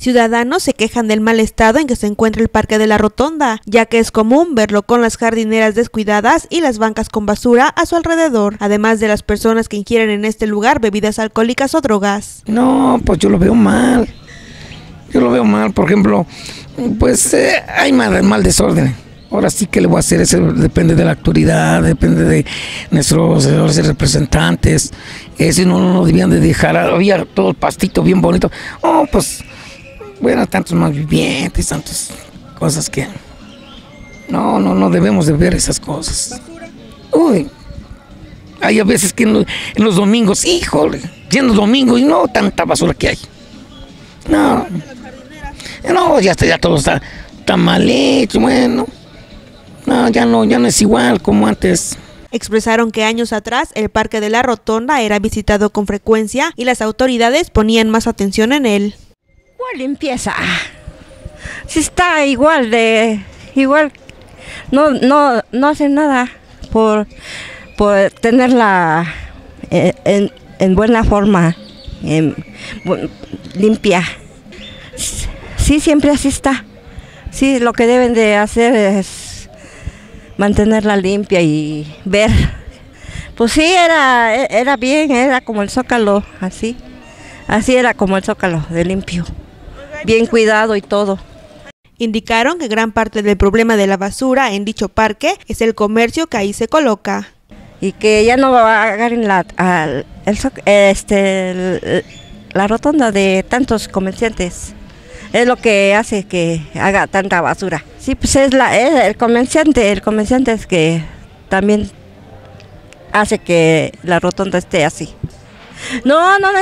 Ciudadanos se quejan del mal estado en que se encuentra el Parque de la Rotonda, ya que es común verlo con las jardineras descuidadas y las bancas con basura a su alrededor, además de las personas que ingieren en este lugar bebidas alcohólicas o drogas. No, pues yo lo veo mal. Por ejemplo, pues hay mal desorden. Ahora sí que le voy a hacer, eso depende de la autoridad, depende de nuestros representantes. Ese no debían de dejar, había todo el pastito bien bonito. Oh, pues, bueno, tantos malvivientes, tantas cosas que no debemos de ver esas cosas. Uy, hay a veces que en los domingos, híjole, siendo domingo y no tanta basura que hay. No, ya todo está mal hecho, bueno. No, ya no es igual como antes. Expresaron que años atrás el Parque de la Rotonda era visitado con frecuencia y las autoridades ponían más atención en él. ¿Cuál limpieza? Si está igual, no hacen nada por tenerla en buena forma, limpia. Sí, siempre así está. Sí, lo que deben de hacer es mantenerla limpia y ver. Pues sí, era bien, era como el Zócalo, así era como el Zócalo, de limpio, bien cuidado y todo. Indicaron que gran parte del problema de la basura en dicho parque es el comercio que ahí se coloca. Y que ya no agarren la rotonda de tantos comerciantes. Es lo que hace que haga tanta basura. Sí, pues es el comerciante es que también hace que la rotonda esté así. No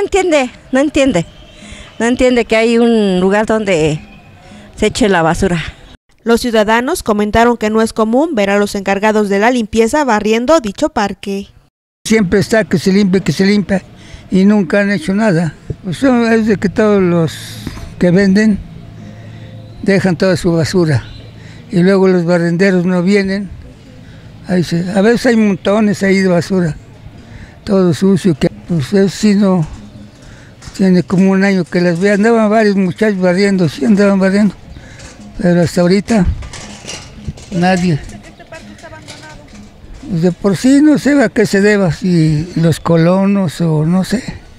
entiende que hay un lugar donde se eche la basura. Los ciudadanos comentaron que no es común ver a los encargados de la limpieza barriendo dicho parque. Siempre está que se limpia y nunca han hecho nada. Pues es de que todos los que venden dejan toda su basura y luego los barrenderos no vienen. A veces hay montones ahí de basura, todo sucio, que pues eso sí no tiene como un año que las veo. Andaban varios muchachos barriendo, sí andaban barriendo, pero hasta ahorita nadie. ¿Este parque está abandonado? Pues de por sí no sé a qué se deba, si los colonos o no sé.